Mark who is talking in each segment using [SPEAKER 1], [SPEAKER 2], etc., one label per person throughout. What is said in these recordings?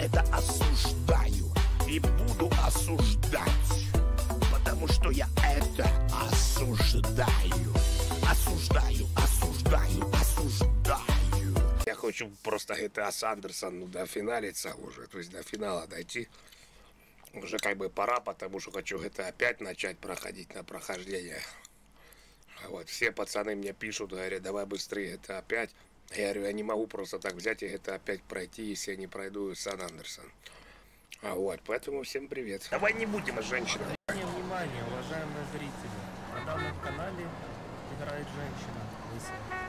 [SPEAKER 1] это осуждаю и буду осуждать, потому что я это осуждаю. Осуждаю, осуждаю, осуждаю. Я хочу просто GTA San Andreas дофиналиться уже, то есть до финала дойти. Уже как бы пора, потому что хочу GTA 5 начать проходить на прохождение. Вот, все пацаны мне пишут, говорят, давай быстрее GTA 5. Я говорю, я не могу просто так взять и GTA 5 пройти, если я не пройду Сан Андерсон. Вот, поэтому всем привет. Давай не будем о женщинах.
[SPEAKER 2] Внимание, уважаемые зрители, на данном канале играет женщина лысая.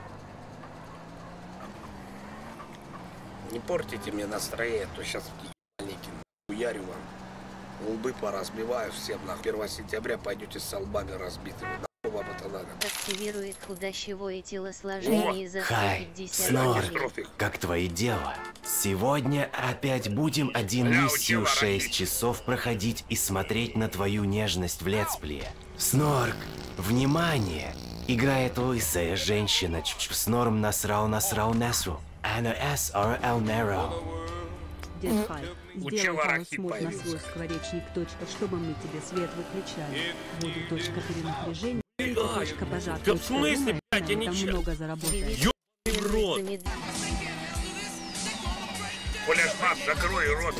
[SPEAKER 1] Не портите мне настроение, то сейчас уярю вам. Лбы поразбиваю всем нахуй. 1 сентября пойдете с лбами разбитыми. Нахуй вам это надо.
[SPEAKER 3] Активирует худощевое телосложение за
[SPEAKER 4] Хай,
[SPEAKER 3] 150
[SPEAKER 4] Снор,
[SPEAKER 3] рублей.
[SPEAKER 4] как твои дела? Сегодня опять будем один миссию 6 часов проходить и смотреть на твою нежность в летсплее. Снорк, внимание! Играет лысая женщина. Снорм насрал несу. НС Элмеро.
[SPEAKER 5] Дед Хай,
[SPEAKER 1] Учил
[SPEAKER 5] сделай
[SPEAKER 1] арахид
[SPEAKER 5] паусмод на свой
[SPEAKER 1] появился.
[SPEAKER 5] скворечник, точка, чтобы мы тебе свет выключали. Будет точка перенапряжения, точка пожар,
[SPEAKER 2] Да в смысле, блядь, я
[SPEAKER 5] там
[SPEAKER 2] ничего.
[SPEAKER 5] много заработаешь.
[SPEAKER 2] Ёбаный в рот.
[SPEAKER 1] Флешмап, закрой рот.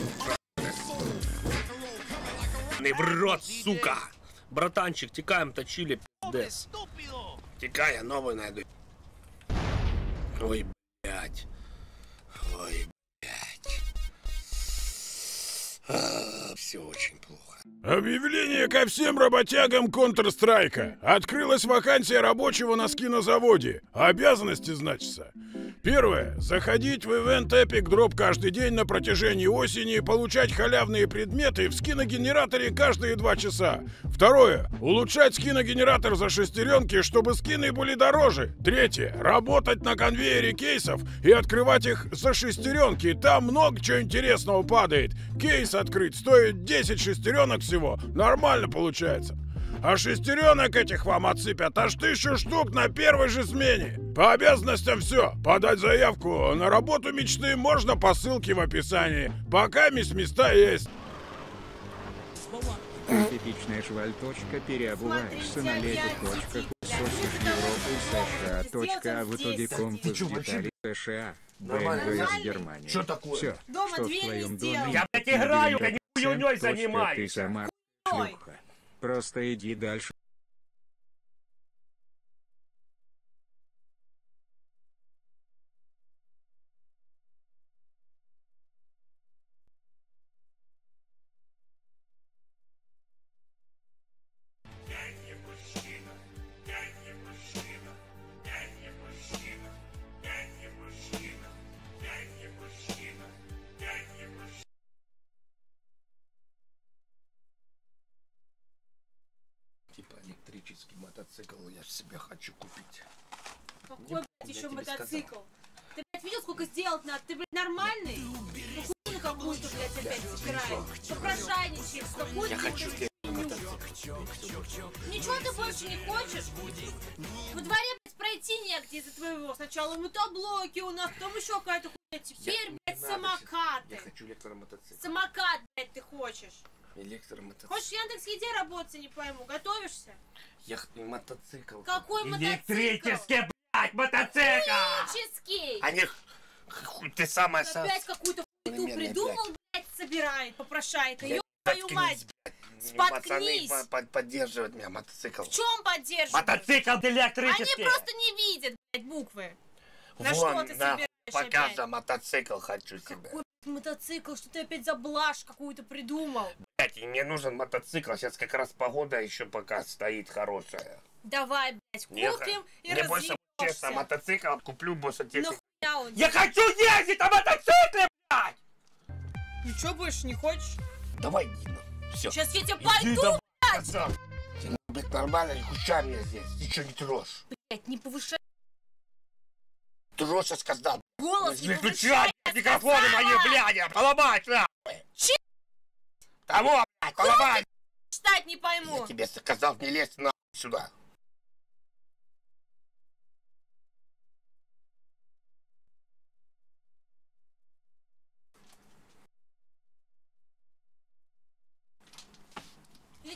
[SPEAKER 2] Не в рот, сука! Братанчик, текаем, точили, пиздец.
[SPEAKER 1] Тикай, я новый найду. Ой, блядь. Ой, блядь. Все очень плохо.
[SPEAKER 6] Объявление ко всем работягам Counter-Strike. Открылась вакансия рабочего на скинозаводе. Обязанности, значится. Первое. Заходить в Event Epic Drop каждый день на протяжении осени и получать халявные предметы в скиногенераторе каждые 2 часа. Второе. Улучшать скиногенератор за шестеренки, чтобы скины были дороже. Третье. Работать на конвейере кейсов и открывать их за шестеренки. Там много чего интересного падает. Кейс открыть стоит 10 шестеренок всего. Нормально получается. А шестеренок этих вам отсыпят аж 1000 штук на первой же смене. По обязанностям все. Подать заявку на работу мечты можно по ссылке в описании. Пока места есть.
[SPEAKER 7] Типичная шваль. Переобуваешься на леди. Сосишь Европу и США. А в итоге компас деталей США. БМВ из Германии.
[SPEAKER 1] Что такое?
[SPEAKER 7] Все, что в твоем доме.
[SPEAKER 2] Я, блядь, играю, я не хуйнёй
[SPEAKER 7] Ты
[SPEAKER 2] занимаюсь.
[SPEAKER 7] сама шлюха. Просто иди дальше.
[SPEAKER 1] Типа электрический мотоцикл я себе хочу купить.
[SPEAKER 8] Какой, блядь, еще мотоцикл? Ты, блядь, видел, сколько сделать надо? Ты, блядь, нормальный? Ну, хуйню какую-то, блядь, опять собираешь. Попрошайничаешь, какую-то...
[SPEAKER 1] Я хочу
[SPEAKER 8] Ничего ты больше не хочешь? Во дворе, блядь, пройти негде из-за твоего. Сначала мотоблоки у нас, потом еще какая-то хуйня. Теперь, блядь, самокаты.
[SPEAKER 1] Я хочу электромотоцикл.
[SPEAKER 8] Самокат, блядь, ты хочешь.
[SPEAKER 1] Электромотоцикл.
[SPEAKER 8] Хочешь в Яндекс.Еде работать, не пойму. Готовишься?
[SPEAKER 1] Я мотоцикл.
[SPEAKER 8] Какой мотоцикл?
[SPEAKER 2] Электрический, блядь, мотоцикл!
[SPEAKER 8] Электрический!
[SPEAKER 1] Они... Ты самая...
[SPEAKER 8] Опять какую-то хуйню
[SPEAKER 1] современная,
[SPEAKER 8] придумал, блядь, собирает, попрошайка.
[SPEAKER 1] Я
[SPEAKER 8] Ёб твою мать! Споткнись!
[SPEAKER 1] Пацаны поддерживают меня, мотоцикл.
[SPEAKER 8] В чем поддерживаешь?
[SPEAKER 2] Мотоцикл
[SPEAKER 8] Они
[SPEAKER 2] электрический!
[SPEAKER 8] просто не видят, блядь, буквы. На
[SPEAKER 1] Вон,
[SPEAKER 8] что ты
[SPEAKER 1] да,
[SPEAKER 8] собираешь
[SPEAKER 1] пока
[SPEAKER 8] опять?
[SPEAKER 1] за мотоцикл хочу себе.
[SPEAKER 8] Какой мотоцикл? Что ты опять за блажь какую-то придумал?
[SPEAKER 1] Блять, и мне нужен мотоцикл. Сейчас как раз погода еще пока стоит хорошая.
[SPEAKER 8] Давай, блядь,
[SPEAKER 1] Мне
[SPEAKER 8] купим и
[SPEAKER 1] мне больше честно,
[SPEAKER 8] разъебёшься.
[SPEAKER 1] мотоцикл куплю, больше техники.
[SPEAKER 8] Нахуя он?
[SPEAKER 2] Я хочу ездить на мотоцикле, блядь!
[SPEAKER 8] Ну что, больше не хочешь?
[SPEAKER 1] Давай, Дина. Все.
[SPEAKER 8] Сейчас я тебя пойду,
[SPEAKER 1] Ты, блядь, нормально, не хущай меня здесь. Ты что не трожь?
[SPEAKER 8] блядь, не повышай
[SPEAKER 1] Трожь, я сказал.
[SPEAKER 8] голос, не
[SPEAKER 1] Выключай
[SPEAKER 8] повышай.
[SPEAKER 1] микрофоны мои, блядь, поломать, нахуй.
[SPEAKER 8] Че?
[SPEAKER 1] Кого, блядь, поломать?
[SPEAKER 8] Читать не пойму.
[SPEAKER 1] Я тебе сказал, не лезь нахуй сюда.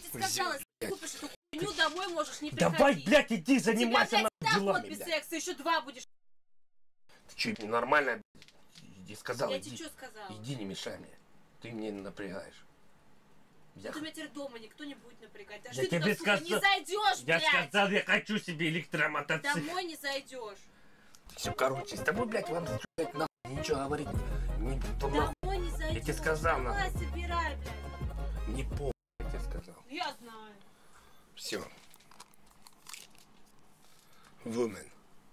[SPEAKER 8] сказала, если купишь эту хуйню, домой можешь не приходить.
[SPEAKER 1] Давай, блядь, иди занимайся
[SPEAKER 8] нахуй
[SPEAKER 1] делами,
[SPEAKER 8] без
[SPEAKER 1] блядь.
[SPEAKER 8] секса, еще 2 будешь.
[SPEAKER 1] Ты что, ненормальная? Иди, сказал,
[SPEAKER 8] Я
[SPEAKER 1] иди.
[SPEAKER 8] тебе что сказала?
[SPEAKER 1] Иди, не мешай мне. Ты мне напрягаешь.
[SPEAKER 8] Я... У меня теперь дома никто не будет напрягать. Да
[SPEAKER 1] Я
[SPEAKER 8] что ты
[SPEAKER 1] тебе
[SPEAKER 8] туда, сука, не зайдешь,
[SPEAKER 1] Я
[SPEAKER 8] блядь!
[SPEAKER 1] сказал, я хочу себе электромотоцикл.
[SPEAKER 8] Домой не зайдешь.
[SPEAKER 1] Все, короче, с тобой, блядь, вам, блядь, нахуй ничего говорить. Не,
[SPEAKER 8] Домой не зайдешь.
[SPEAKER 1] Я тебе сказал,
[SPEAKER 8] давай, собирай, блядь.
[SPEAKER 1] Не помню, я тебе сказал.
[SPEAKER 8] Я знаю.
[SPEAKER 1] Все. Woman.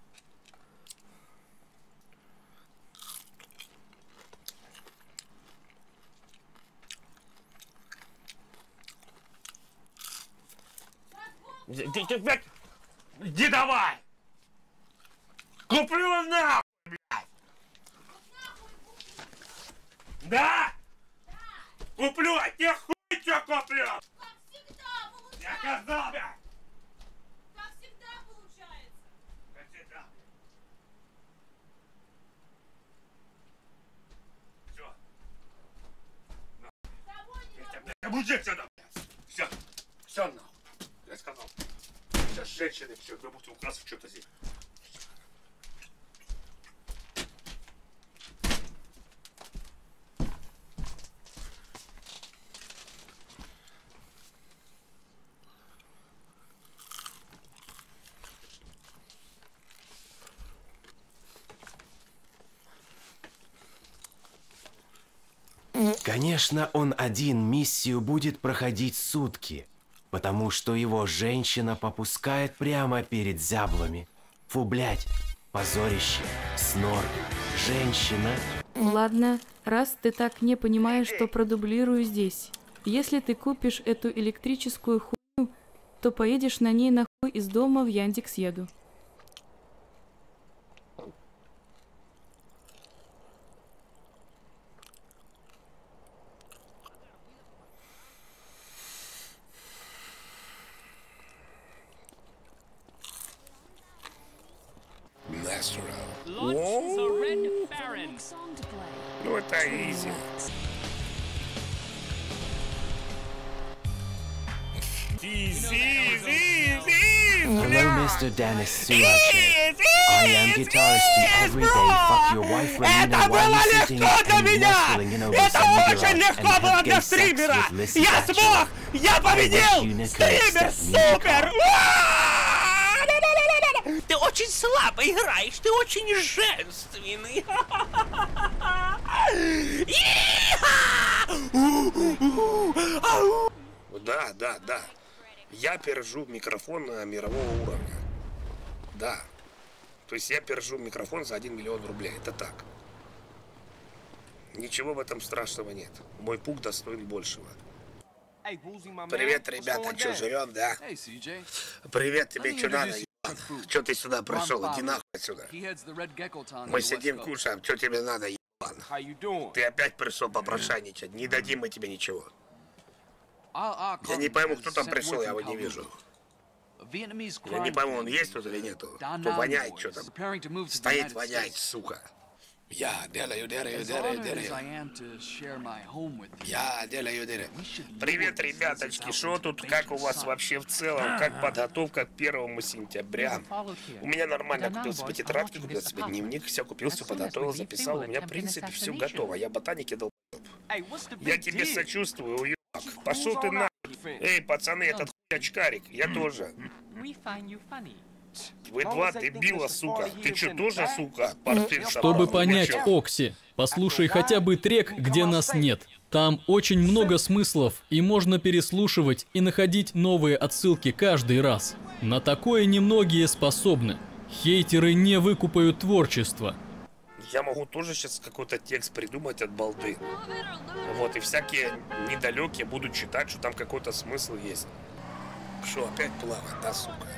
[SPEAKER 1] Ты, блядь, иди давай! Куплю нахуй, блядь! Да? Куплю, а тебе хуй что куплю!
[SPEAKER 8] Как всегда получается.
[SPEAKER 1] Я сказал, блядь!
[SPEAKER 8] Как всегда получается.
[SPEAKER 1] Как всегда. Все. Обуди сюда, блядь! Все. Все нахуй. Я сказал. Сейчас женщины все, вы будете украсывать что-то здесь.
[SPEAKER 4] Конечно, он один миссию будет проходить сутки, потому что его женщина попускает прямо перед зяблами. Фу, блядь, позорище, снорк, женщина.
[SPEAKER 9] Ладно, раз ты так не понимаешь, то продублирую здесь. Если ты купишь эту электрическую хуйню, то поедешь на ней нахуй из дома в Яндекс.Еду.
[SPEAKER 1] Ну это изи.
[SPEAKER 4] Hello, Mr. Dennis Sulache. I am guitarist to Everyday Fuck Your Wife Ramina while you're sitting and nestling in over some nigger and have gay sex with Lissy Bachelor.
[SPEAKER 1] Я победил! Стример, супер! Ты очень слабо играешь, ты очень женственный. Да. Я пержу микрофон мирового уровня. Да. То есть я пержу микрофон за 1 миллион рублей. Это так. Ничего в этом страшного нет. Мой пук достоин большего. Привет, ребята. Че, живем, да? Привет, тебе что надо, ебан? Че ты сюда пришел? Иди нахуй отсюда. Мы сидим, кушаем. Что тебе надо, ебан? Ты опять пришел попрошайничать. Не дадим мы тебе ничего. Я не пойму, кто там пришел, я его не вижу. Я не пойму, он есть тут или нету. То воняет, что там. Стоит, воняет, сука. Я делаю. Привет, ребяточки, что тут, как у вас вообще в целом, как подготовка к 1 сентября? У меня нормально, купил себе тетрадки, купил себе дневник, все купил, все подготовил, записал, у меня в принципе все готово, я ботаники дал. Я тебе сочувствую, уебак, пошел ты нахуй. Эй, пацаны, этот хуй очкарик, я тоже. Вы два дебила, сука. Ты что, тоже, сука?
[SPEAKER 10] Чтобы понять Окси, послушай хотя бы трек, где нас нет. Там очень много смыслов, и можно переслушивать и находить новые отсылки каждый раз. На такое немногие способны. Хейтеры не выкупают творчество.
[SPEAKER 1] Я могу тоже сейчас какой-то текст придумать от балды. Вот, и всякие недалекие будут читать, что там какой-то смысл есть. Что, опять плавать, да, сука?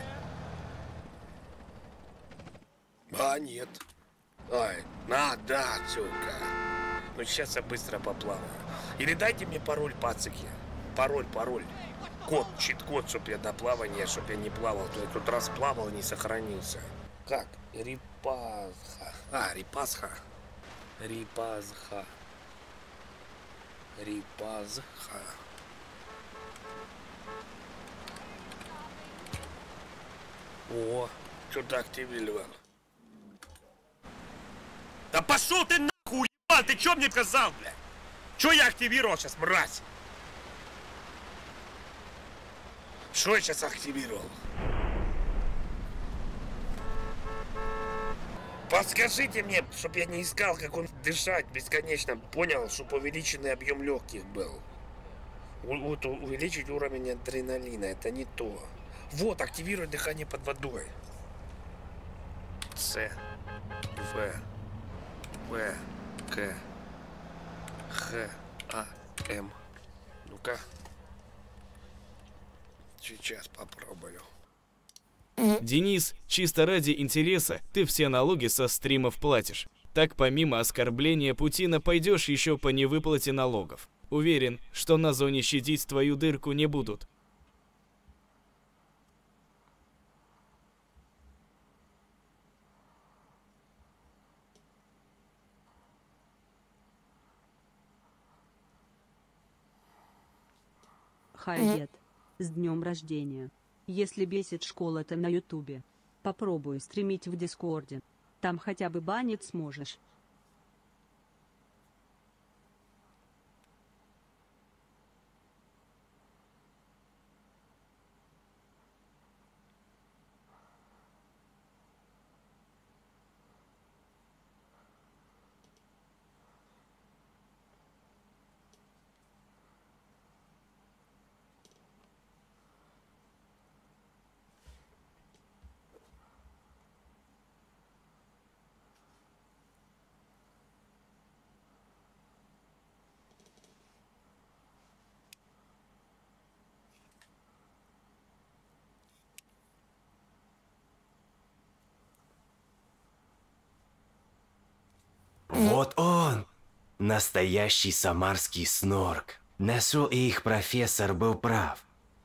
[SPEAKER 1] А, нет. Ой, да, сука. Ну, сейчас я быстро поплаваю. Или дайте мне пароль, пацики. Пароль. Код, чит-код, чтоб я до плавания, чтоб я не плавал. То я тут раз плавал и не сохранился. Как? Рипазха. Рипазха. О, что-то активировал. Да пошел ты нахуй, ебан! Ты что мне сказал, бля? Что я активировал сейчас, мразь? Что я сейчас активировал? Подскажите мне, чтоб я не искал, как он дышать бесконечно. Понял, чтоб увеличенный объем легких был. Вот увеличить уровень адреналина, это не то. Вот, активировать дыхание под водой. С, В, В, К, Х, А, М. Ну-ка. Сейчас попробую.
[SPEAKER 11] Денис, чисто ради интереса, ты все налоги со стримов платишь. Так помимо оскорбления Путина пойдешь еще по невыплате налогов. Уверен, что на зоне щадить твою дырку не будут.
[SPEAKER 5] Хайдет. С днем рождения. Если бесит школа-то на ютубе. Попробуй стримить в дискорде. Там хотя бы банить сможешь.
[SPEAKER 4] Вот он! Настоящий самарский снорк. Нашел, и их профессор был прав.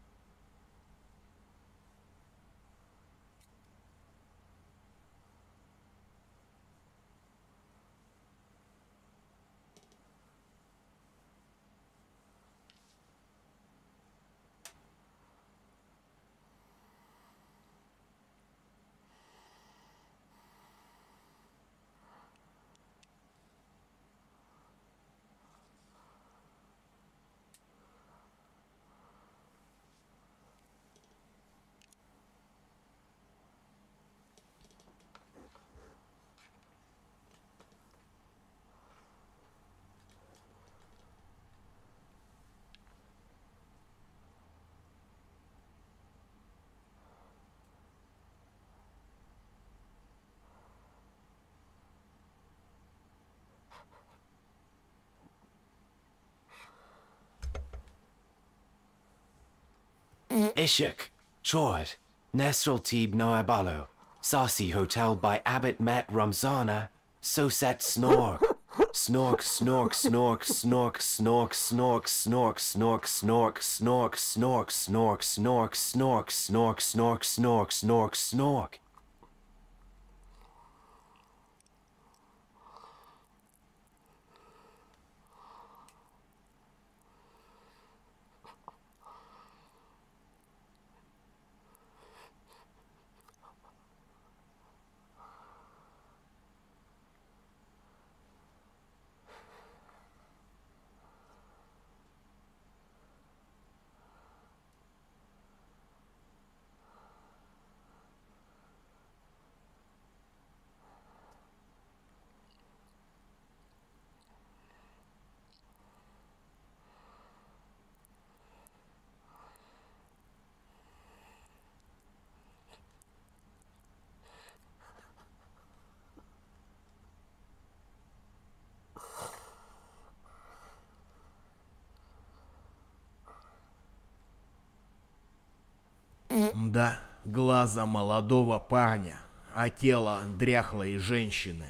[SPEAKER 4] Ishak, Chor, Nesral Tib Noabalo, Saucy Hotel by Abbot Matt Ramzana, Sosat Snork. Snork, snork, snork, snork, snork, snork, snork, snork, snork, snork, snork, snork, snork, snork, snork, snork, snork, snork, snork.
[SPEAKER 12] Да, глаза молодого парня, а тело дряхлой женщины.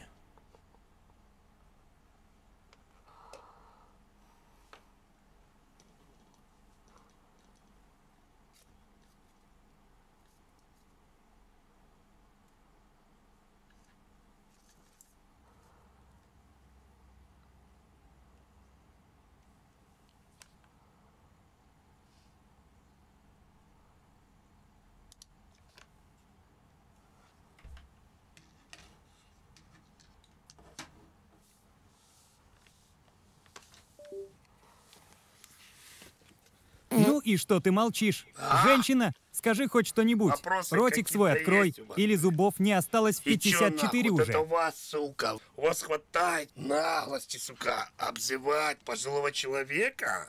[SPEAKER 13] и что ты молчишь? Женщина, скажи хоть что-нибудь.
[SPEAKER 1] Вопросы
[SPEAKER 13] Ротик свой открой,
[SPEAKER 1] есть у вас?
[SPEAKER 13] или зубов не осталось в
[SPEAKER 1] И чё
[SPEAKER 13] 54
[SPEAKER 1] нахуй?
[SPEAKER 13] уже.
[SPEAKER 1] Это у вас, сука. У вас хватает наглости, сука, обзывать пожилого человека?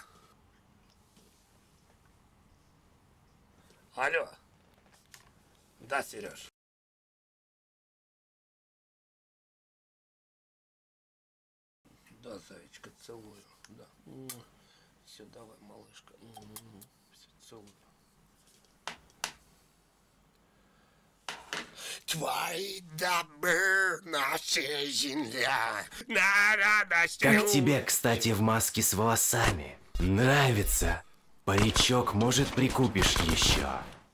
[SPEAKER 1] Алло. Да, Сереж. Да, зайчка, целую. Да. Все, давай, малышка. Все, целую. Твои добры, наша земля, на радость.
[SPEAKER 4] Как тебе, кстати, в маске с волосами? Нравится? Паричок, может, прикупишь еще?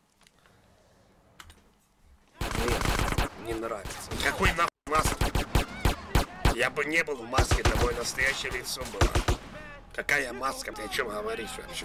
[SPEAKER 1] Нет, не нравится. Какой нахуй маска? Я бы не был в маске, это мое настоящее лицо было. Какая маска? Ты о чем говоришь вообще?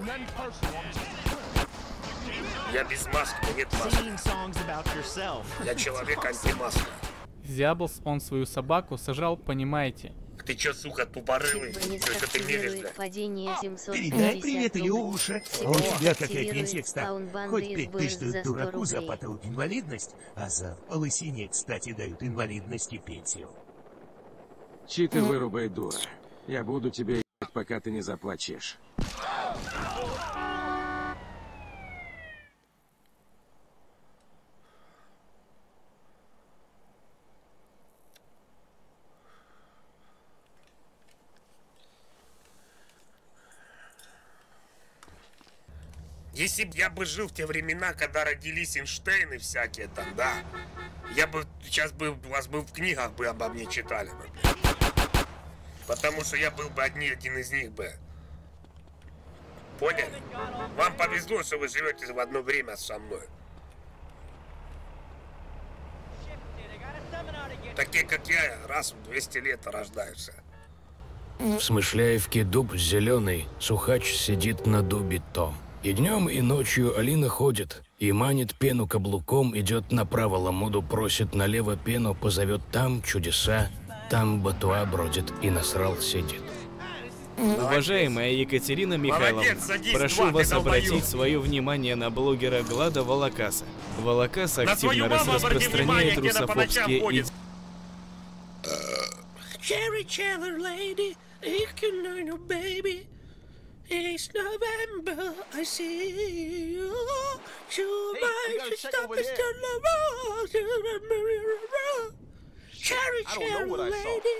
[SPEAKER 1] Я без маски, у меня нет маски. Я человек антимаска.
[SPEAKER 2] Зяблс, он свою собаку сожрал, понимаете.
[SPEAKER 1] Ты чё, сука, тупорылый? Что ты меришь, блядь?
[SPEAKER 14] Передай привет Илюше. У тебя какая пенсия, кстати? Хоть 5000 стоит дураку за потолок инвалидность, а за лысине, кстати, дают инвалидность и пенсию.
[SPEAKER 15] Читы вырубай, дура. Я буду тебе ебать, пока ты не заплачешь.
[SPEAKER 1] Если бы я бы жил в те времена, когда родились Эйнштейны всякие там, да, я бы сейчас бы вас бы в книгах бы обо мне читали бы. Потому что я был бы один из них бы. Поняли? Вам повезло, что вы живете в одно время со мной. Такие, как я, раз в 200 лет рождаются.
[SPEAKER 16] В Смышляевке дуб зеленый, Сухач сидит на дубе то. И днем, и ночью Алина ходит, и манит пену каблуком, идет направо ламуду, просит налево пену, позовет там чудеса, там Батуа бродит и насрал сидит.
[SPEAKER 11] Уважаемая Екатерина Михайловна, прошу вас обратить свое внимание на блогера Глада Волокаса. Волокас активно распространяет русофобские идеи.
[SPEAKER 1] It's November, I see you. You might stop us to the Cherry, cherry lady.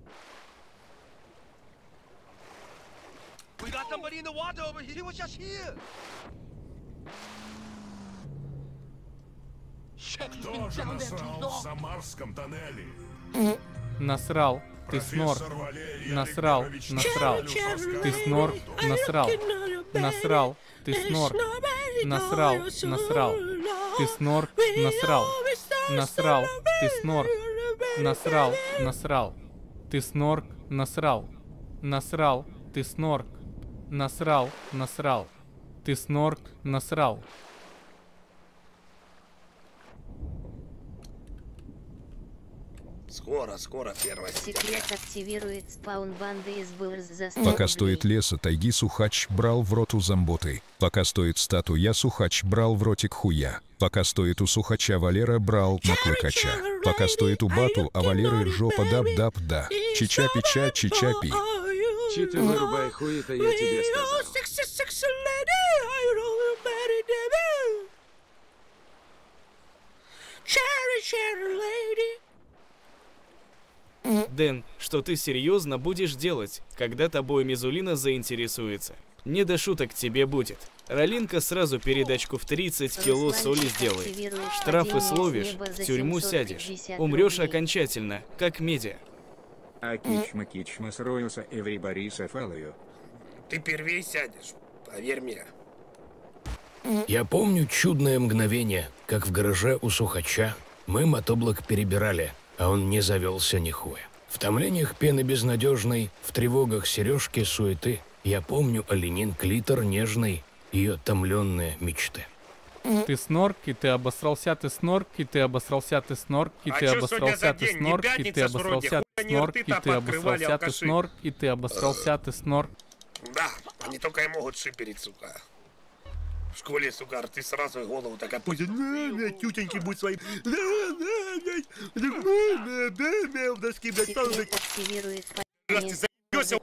[SPEAKER 17] We got somebody in the water over here. He was just here.
[SPEAKER 6] Кто же насрал в Самарском тоннеле?
[SPEAKER 2] Насрал. Ты снор. Насрал. Насрал. Ты снор. Насрал. Насрал. Ты снор. Насрал. Насрал. Ты снор. Насрал. Насрал. Ты снор. Насрал. Насрал. Ты снор. Насрал. Насрал. Ты снор. Насрал. Насрал. Ты снор. Насрал.
[SPEAKER 1] Скоро, первая.
[SPEAKER 3] Секрет активирует спаун банды из БЛР за 100
[SPEAKER 18] Пока стоит леса, тайги Сухач брал в рот у Замботы. Пока стоит статуя Сухач брал в ротик хуя. Пока стоит у Сухача Валера брал на клыкача. Пока стоит у Бату, а Валеры жопа дап-дап-да. Чича-пича, чича-пи.
[SPEAKER 15] Читы вырубай хуй, это я тебе сказал.
[SPEAKER 11] Дэн, что ты серьезно будешь делать, когда тобой Мизулина заинтересуется? Не до шуток тебе будет. Ралинка сразу передачку в 30 кило соли сделает. Штрафы словишь, в тюрьму сядешь. Умрешь окончательно, как медиа.
[SPEAKER 7] А кичма сроился Эври Бориса Фалою.
[SPEAKER 1] Ты первей сядешь, поверь мне.
[SPEAKER 16] Я помню чудное мгновение, как в гараже у Сухача мы мотоблок перебирали, а он не завелся нихуя. В томлениях пены безнадежной, в тревогах сережки суеты, я помню оленин клитор нежный, ее томленные мечты.
[SPEAKER 2] Ты снорк, и ты обосрался, ты снорк, и ты обосрался, ты снорк, и ты обосрался, ты снорк, и ты обосрался, ты снорк, и ты обосрался, ты снорк, и ты обосрался, ты снорк.
[SPEAKER 1] Да, они только и могут шиперить, сука. В школе, сука, ты сразу голову такая пустит. Тютеньки будь своим. В доски, блядь, стал, блядь. Раз ты заебёшься.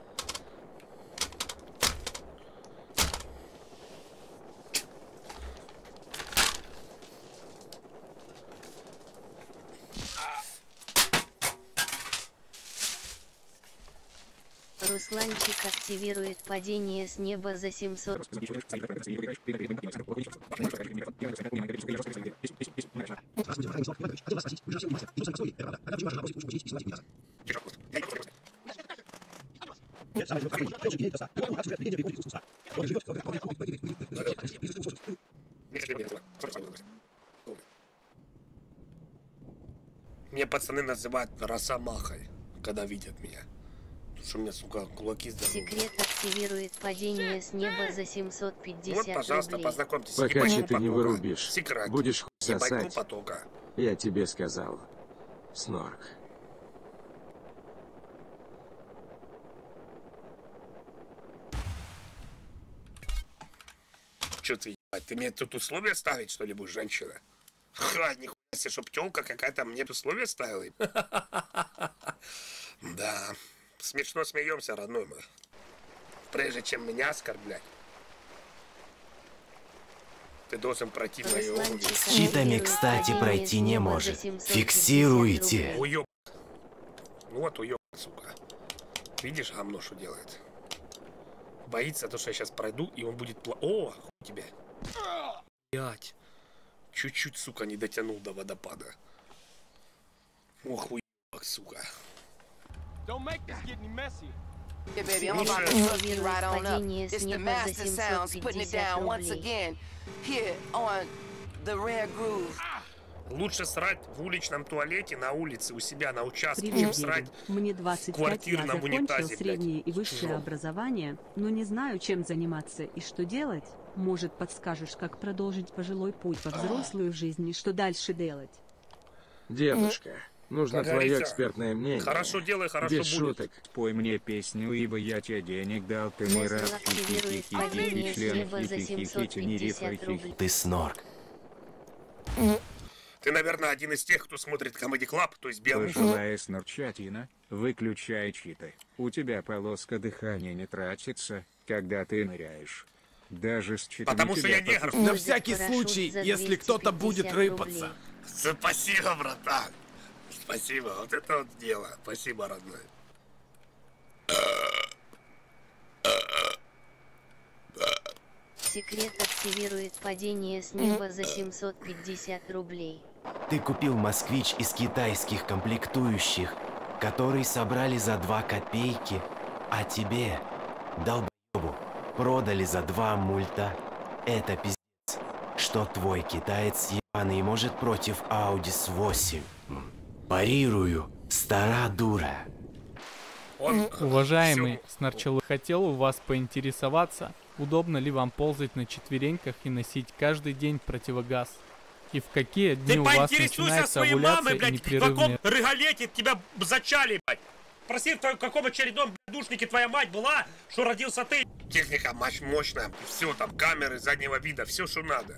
[SPEAKER 3] Русланчик активирует падение с неба за 700.
[SPEAKER 1] Мне пацаны называют Росомахой, когда видят меня. Что у меня, сука, кулаки здоровые.
[SPEAKER 3] Секрет активирует падение с неба за 750
[SPEAKER 1] Вот, пожалуйста,
[SPEAKER 3] рублей.
[SPEAKER 1] познакомьтесь.
[SPEAKER 15] Пока ты не вырубишь,
[SPEAKER 1] Секрет.
[SPEAKER 15] будешь хуй сосать.
[SPEAKER 1] Потока.
[SPEAKER 15] Я тебе сказал, Снорк.
[SPEAKER 1] Чё ты, ебать, ты мне тут условия ставить, что ли, будешь, женщина? Ха, нихуя себе, чтоб тёлка какая-то мне условия ставила. Да, смешно смеемся, родной мой. прежде чем меня оскорблять. Ты должен пройти мои уровни.
[SPEAKER 4] С читами, кстати, пройти не может. Фиксируйте.
[SPEAKER 1] Уёб. Ну вот уёб, сука. Видишь, гамно что делает? Боится то, что я сейчас пройду, и он будет О, хуй тебя. Блять. Чуть-чуть, сука, не дотянул до водопада. Ох, уёбок, сука.
[SPEAKER 19] Yeah, baby, I'm about to hook you right on up. It's the Master Sounds putting it down once again here on the Rare Groove.
[SPEAKER 1] Лучше срать в уличном туалете на улице у себя на участке, чем
[SPEAKER 5] Привет,
[SPEAKER 1] срать
[SPEAKER 5] мне 25,
[SPEAKER 1] в квартирном
[SPEAKER 5] я закончил
[SPEAKER 1] унитазе,
[SPEAKER 5] среднее
[SPEAKER 1] блядь.
[SPEAKER 5] и высшее образование, но не знаю, чем заниматься и что делать. Может, подскажешь, как продолжить пожилой путь во взрослую жизнь и что дальше делать?
[SPEAKER 15] Дедушка, нужно
[SPEAKER 1] Как
[SPEAKER 15] твое
[SPEAKER 1] говорится,
[SPEAKER 15] экспертное мнение.
[SPEAKER 1] хорошо делай, хорошо
[SPEAKER 15] Без
[SPEAKER 1] будет.
[SPEAKER 15] шуток.
[SPEAKER 7] Спой мне песню, ибо я тебе денег дал, ты не раб, хи-хи-хи-хи, член, хи-хи-хи-хи, не риф,
[SPEAKER 4] Ты снорк.
[SPEAKER 1] Ты, наверное, один из тех, кто смотрит Comedy Club, то есть белый.
[SPEAKER 7] Пожилая снорчатина, выключай читы. У тебя полоска дыхания не тратится, когда ты ныряешь. Даже с читами
[SPEAKER 1] Потому что я
[SPEAKER 7] тебя
[SPEAKER 1] негр.
[SPEAKER 7] попустят.
[SPEAKER 1] На всякий
[SPEAKER 3] случай, если кто-то будет рыпаться.
[SPEAKER 1] Спасибо, братан. Спасибо, вот это вот дело. Спасибо, родной.
[SPEAKER 3] Секрет активирует падение с неба за 750 рублей.
[SPEAKER 4] Ты купил москвич из китайских комплектующих, которые собрали за 2 копейки, а тебе, долбоебу, продали за 2 мульта. Это пиздец, что твой китаец ебаный может против Audi S8. Парирую, стара дура.
[SPEAKER 2] Уважаемый Снорчелло, хотел у вас поинтересоваться, удобно ли вам ползать на четвереньках и носить каждый день противогаз? И в какие дни
[SPEAKER 1] Ты
[SPEAKER 2] у вас
[SPEAKER 1] поинтересуйся
[SPEAKER 2] начинается
[SPEAKER 1] своей
[SPEAKER 2] овуляция
[SPEAKER 1] мамой,
[SPEAKER 2] и
[SPEAKER 1] блядь, в
[SPEAKER 2] непрерывные...
[SPEAKER 1] каком рыголете тебя зачали, блядь. Спроси, в каком очередном душнике твоя мать была, что родился ты. Техника мощная, все там, камеры заднего вида, все, что надо.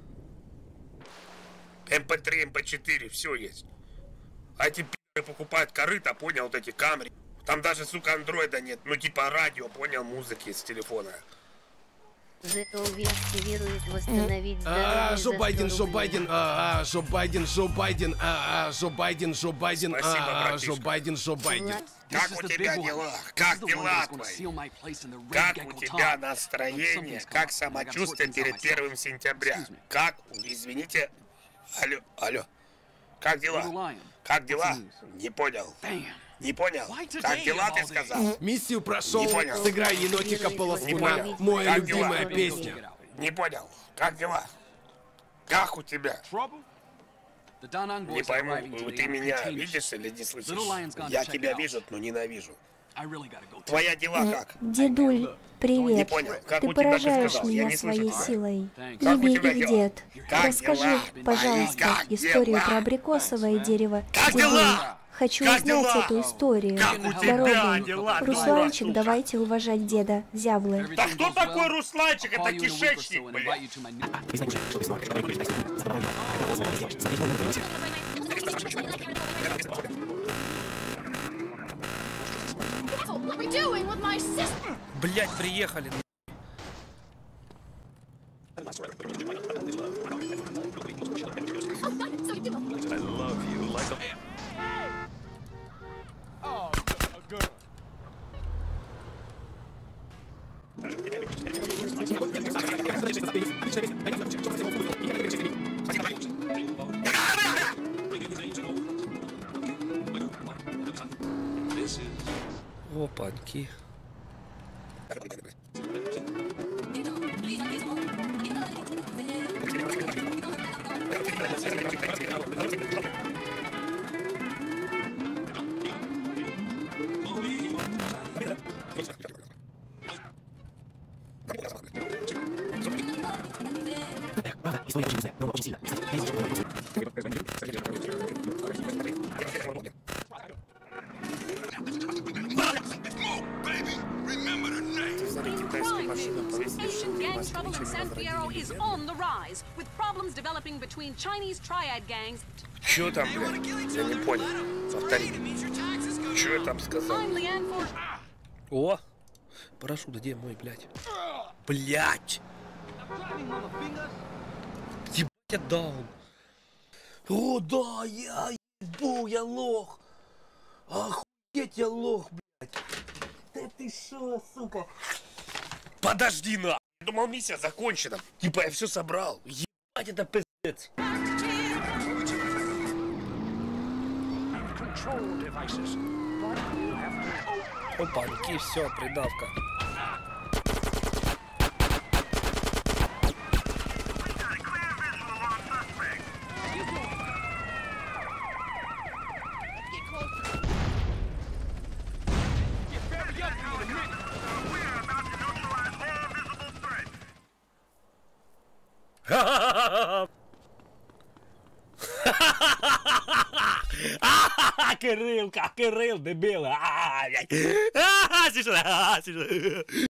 [SPEAKER 1] МП3, МП4, все есть. А эти пи***ы покупают корыто, понял, вот эти камеры. Там даже, сука, андроида нет, ну типа радио, понял, музыки с телефона.
[SPEAKER 3] ZOV активирует восстановить здоровье
[SPEAKER 20] Джо
[SPEAKER 3] за
[SPEAKER 20] Байден,
[SPEAKER 3] 100
[SPEAKER 20] Джо
[SPEAKER 3] рублей.
[SPEAKER 20] Байден, Джо Байден, Джо Байден, Джо Байден, Джо Байден,
[SPEAKER 1] Спасибо,
[SPEAKER 20] Джо
[SPEAKER 1] братишка.
[SPEAKER 20] Байден, Джо Байден.
[SPEAKER 1] Как у тебя дела? Как дела твои? Как у тебя настроение? Как самочувствие перед 1 сентября? Как? Извините. Алло. Как дела? Как дела? Не понял. Не понял? Как дела, ты сказал?
[SPEAKER 20] Миссию прошел,
[SPEAKER 1] Не понял.
[SPEAKER 20] сыграй енотика
[SPEAKER 1] Не
[SPEAKER 20] Полоскуна,
[SPEAKER 1] понял.
[SPEAKER 20] моя
[SPEAKER 1] Как дела?
[SPEAKER 20] любимая песня.
[SPEAKER 1] Не понял. Как дела? Как у тебя? Не пойму, ты меня видишь или не слышишь? Я тебя вижу, но ненавижу. Твоя дела как?
[SPEAKER 21] Дедуль,
[SPEAKER 1] Не
[SPEAKER 21] привет.
[SPEAKER 1] понял. Как
[SPEAKER 21] Ты
[SPEAKER 1] у тебя,
[SPEAKER 21] поражаешь
[SPEAKER 1] сказал? Я
[SPEAKER 21] меня
[SPEAKER 1] не
[SPEAKER 21] своей
[SPEAKER 1] слышу.
[SPEAKER 21] силой.
[SPEAKER 1] Как у
[SPEAKER 21] Иби
[SPEAKER 1] тебя
[SPEAKER 21] их
[SPEAKER 1] дела?
[SPEAKER 21] дед.
[SPEAKER 1] Как
[SPEAKER 21] Расскажи,
[SPEAKER 1] дела?
[SPEAKER 21] пожалуйста,
[SPEAKER 1] Как
[SPEAKER 21] историю
[SPEAKER 1] дела?
[SPEAKER 21] про абрикосовое дерево.
[SPEAKER 1] Как
[SPEAKER 21] Дедуль,
[SPEAKER 1] дела?
[SPEAKER 21] Хочу
[SPEAKER 22] Как
[SPEAKER 21] узнать
[SPEAKER 22] дела?
[SPEAKER 21] эту историю.
[SPEAKER 22] Как у тебя
[SPEAKER 21] Дорогой.
[SPEAKER 22] дела,
[SPEAKER 21] Русланчик,
[SPEAKER 22] дура,
[SPEAKER 21] давайте уважать деда, зяблы.
[SPEAKER 22] Да кто такой Русланчик? Это кишечник, блядь.
[SPEAKER 23] Блять, приехали. Опаньки.
[SPEAKER 24] Gang trouble in San Fierro is on the rise, with problems developing between Chinese triad gangs.
[SPEAKER 23] Чё там, блядь? Я не понял. Повтори. Чё я там сказал?
[SPEAKER 24] I'm Leanne Ford.
[SPEAKER 23] О! Парашют, где мой, блядь? Блядь! Ебать, я даун. О, да, я ебу, я лох. Охуеть, я лох, блядь. Да ты шо, сука? Подожди, на! Я думал, миссия закончена. Типа, я все собрал. Ебать, это пиздец. Опаньки, все, придавка. Кирилл, дебила!